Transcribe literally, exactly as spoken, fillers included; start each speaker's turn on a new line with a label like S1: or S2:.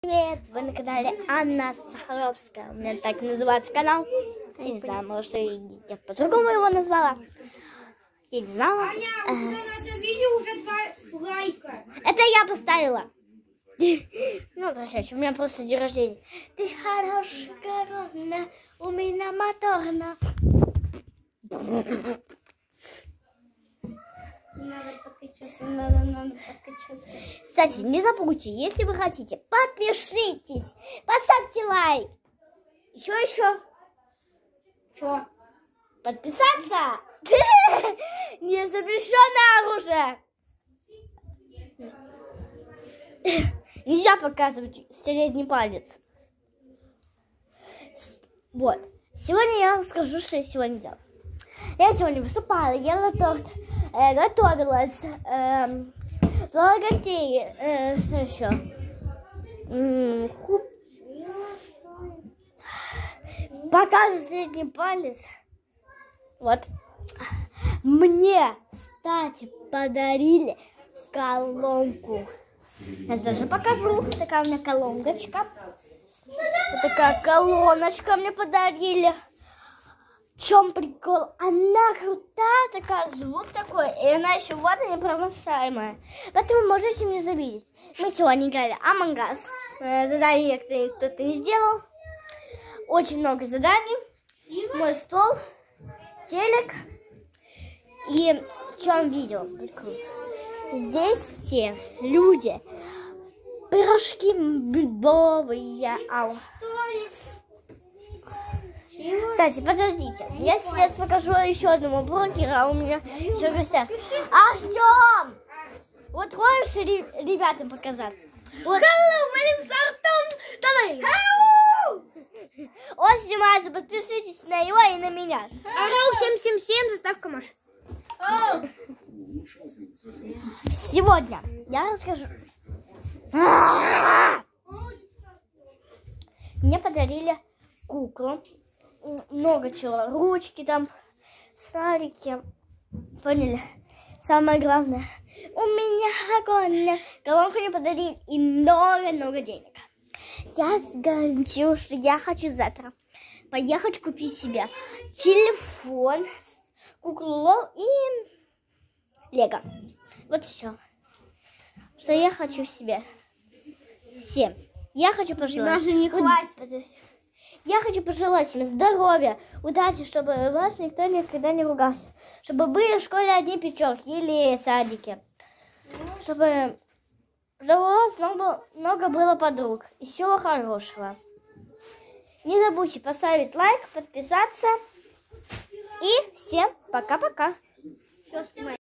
S1: Привет! Вы на канале Анна Сахаровская. У меня так называется канал. Я не знаю, может, я по-другому его назвала. Я не знала.
S2: Аня, у меня на этом видео уже два лайка.
S1: Это я поставила. Ну, прощайте, у меня просто день рождения. Ты хорошая корона, у меня моторна.
S2: Надо подкачаться, надо, надо подкачаться.
S1: Кстати, не забудьте, если вы хотите, подпишитесь, поставьте лайк. Еще, еще.
S2: Что?
S1: Подписаться. Не запрещенное оружие. Нельзя показывать средний палец. Вот. Сегодня я расскажу, что я сегодня делала. Я сегодня выступала, ела торт, э, готовилась, э, звала гостей, э, что еще? М-м, хуп. Покажу средний палец. Вот. Мне, кстати, подарили колонку. Я даже покажу. Такая у меня колоночка. Вот такая колоночка мне подарили. В чем прикол? Она крутая, такая, звук такой, и она еще вот непромышаемая. Поэтому можете мне завидеть. Мы сегодня играли Among Us. Задание кто-то не сделал. Очень много заданий. Мой стол, телек. И в чем видео? Здесь все люди. Пирожки бобовые. Ау. Кстати, подождите, я сейчас покажу еще одному блогеру, а у меня еще в гостях. Артем! Вот хочешь ребятам показаться? Вот.
S2: Hello, my name is Артем. Давай.
S1: Hello! Он снимается, подпишитесь на него и на меня.
S2: Арау семь семь семь, заставка Маш.
S1: Сегодня я расскажу. Мне подарили куклу. Много чего. Ручки там, шарики. Поняли? Самое главное. У меня огонь. Колонку мне подарили и много-много денег. Я говорю, что я хочу завтра поехать купить себе телефон, куклу и лего. Вот все. Что я хочу себе. Всем. Я хочу пожелать.
S2: Даже не хватит.
S1: Я хочу пожелать всем здоровья, удачи, чтобы вас никто никогда не ругался. Чтобы были в школе одни пятерки или садики. Чтобы, чтобы у вас много, много было подруг. И всего хорошего. Не забудьте поставить лайк, подписаться. И всем пока-пока.